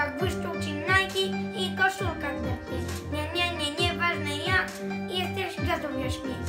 butach błyszczą ci Nike i koszulka lepiej. Nie, nieważne jak, jesteś gwiazdą jaśniej.